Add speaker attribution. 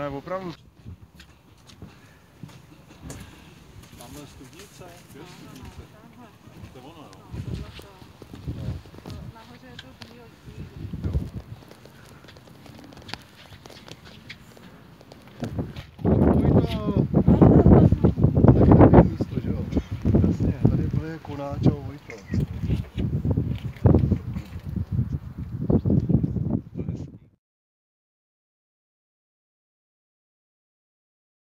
Speaker 1: Ne, opravdu.
Speaker 2: Tamhle studnice? Kde studnice? To je ono, jo?
Speaker 3: Nahoře je to bílý.
Speaker 1: Taky takový místo, že jo? Jasně, tady bude konáč a Vojto.